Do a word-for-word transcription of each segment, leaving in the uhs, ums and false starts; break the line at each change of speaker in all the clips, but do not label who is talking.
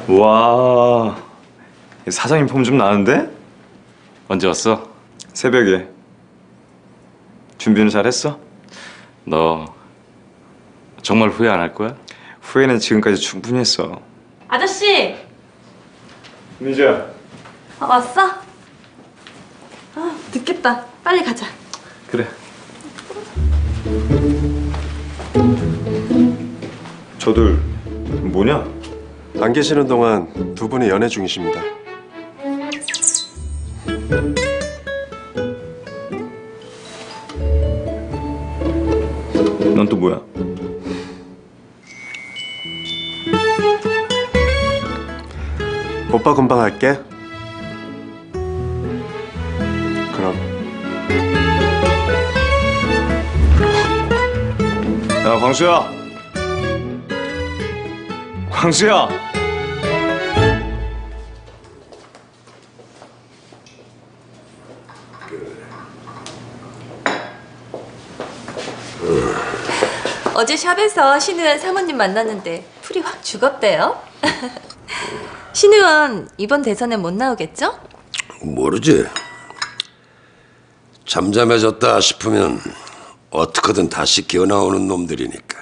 와, 사장님 폼 좀 나는데?
언제 왔어?
새벽에. 준비는 잘했어?
너 정말 후회 안 할 거야?
후회는 지금까지 충분히 했어.
아저씨!
민주야.
아, 왔어? 아, 늦겠다. 빨리 가자.
그래. 저들 뭐냐?
안 계시는 동안 두 분이 연애 중이십니다.
넌 또 뭐야?
오빠 금방 할게. 그럼.
야, 광수야. 광수야.
어제 샵에서 신우연 사모님 만났는데 풀이 확 죽었대요. 신우연 이번 대선에 못 나오겠죠?
모르지. 잠잠해졌다 싶으면 어떻게든 다시 기어나오는 놈들이니까.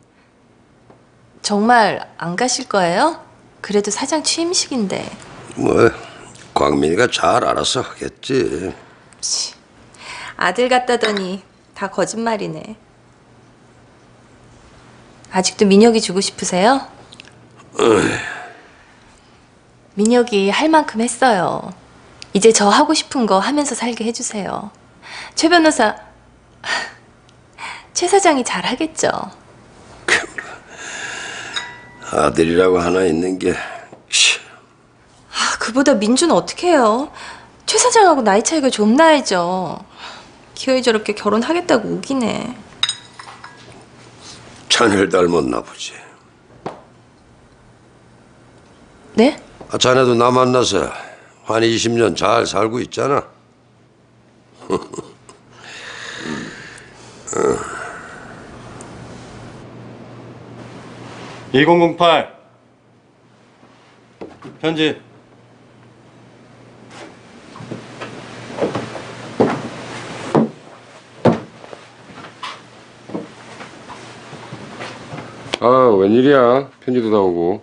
정말 안 가실 거예요? 그래도 사장 취임식인데.
뭐 광민이가 잘 알아서 하겠지.
치, 아들 같다더니 다 거짓말이네. 아직도 민혁이 주고 싶으세요?
어이.
민혁이 할 만큼 했어요. 이제 저 하고 싶은 거 하면서 살게 해주세요. 최 변호사, 최 사장이 잘 하겠죠?
아들이라고 하나 있는 게.
아, 그보다 민주는 어떻게 해요? 최 사장하고 나이 차이가 좀 나야죠. 기어이 저렇게 결혼하겠다고 우기네.
자네를 닮았나 보지.
네?
아, 자네도 나 만나서 한 이십 년 잘 살고 있잖아.
일공공팔 편지.
아, 웬일이야. 편지도 다 오고.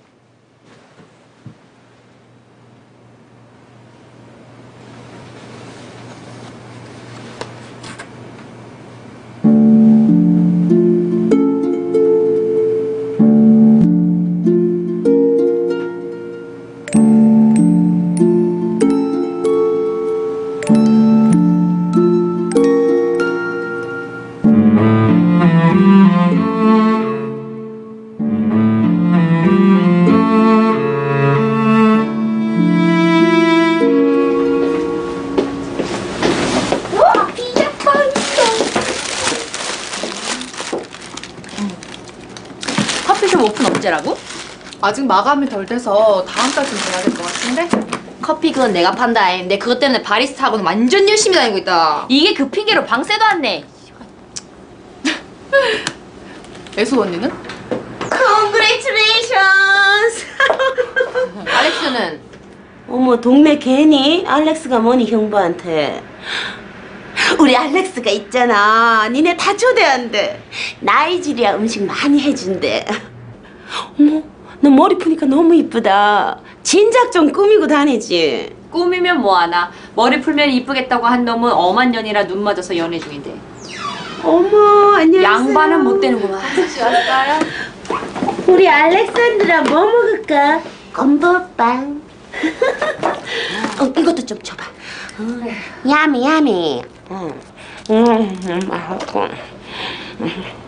커피숍 오픈 언제라고?
아직 마감이 덜 돼서 다음 달쯤 돼야 될 것 같은데?
커피 그건 내가 판다. 내 그것 때문에 바리스타하고는 완전 열심히 다니고 있다. 이게 그 핑계로 방세도 안 내.
애수 언니는?
Congratulations. 알렉스는?
어머 동네 개니? 알렉스가 뭐니 형부한테. 우리 알렉스가 있잖아. 니네 다 초대한대. 나이지리아 음식 많이 해준대. 어머 너 머리 푸니까 너무 이쁘다. 진작 좀 꾸미고 다니지.
꾸미면 뭐하나. 머리 풀면 이쁘겠다고 한 놈은 엄한 년이라 눈 맞아서 연애 중인데.
어머 안녕하세요.
양반은 못 되는구만.
아저씨 왔어요? 우리 알렉산드라 뭐 먹을까? 건보빵. 어, 이것도 좀 줘봐. 어, 야미 야미. 응. 음, 음, 맛있고. 음.